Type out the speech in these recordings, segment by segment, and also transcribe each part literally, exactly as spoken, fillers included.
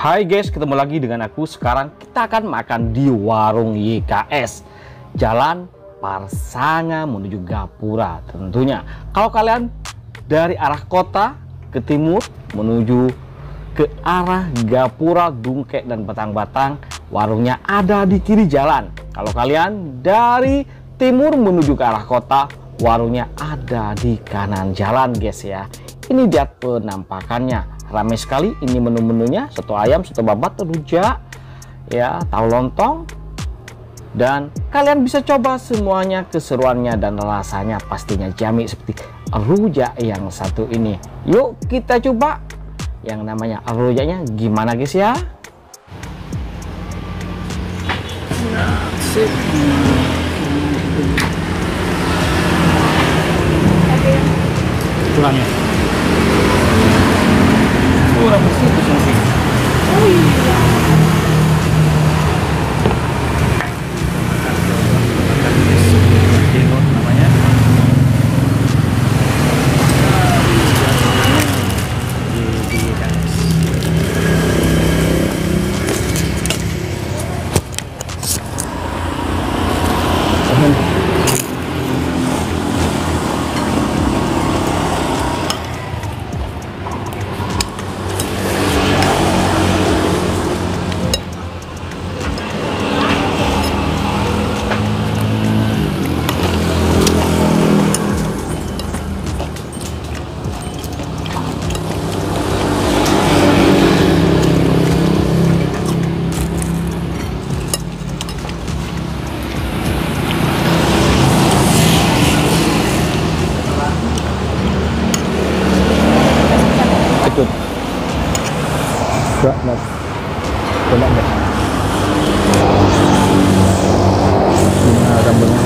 Hai guys, ketemu lagi dengan aku. Sekarang kita akan makan di warung Y K S Jalan Parsanga menuju Gapura. Tentunya kalau kalian dari arah kota ke timur menuju ke arah Gapura, Dungkek dan Batang-Batang, warungnya ada di kiri jalan. Kalau kalian dari timur menuju ke arah kota, warungnya ada di kanan jalan guys ya. Ini dia penampakannya. Ramai sekali ini menu-menunya: soto ayam, soto babat, rujak, ya, tahu lontong. Dan kalian bisa coba semuanya, keseruannya dan rasanya pastinya jamin seperti rujak yang satu ini. Yuk kita coba yang namanya rujaknya gimana guys ya. Sip. Tulangnya kurang bersih tuh sih. Oh iya. Namanya. Coba mas, coba mas. Nah, rambutnya.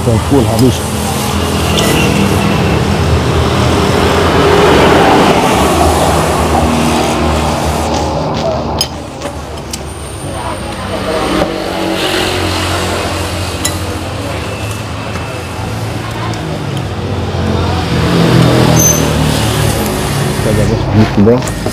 dan full habis. Kita jaga sedikit bro.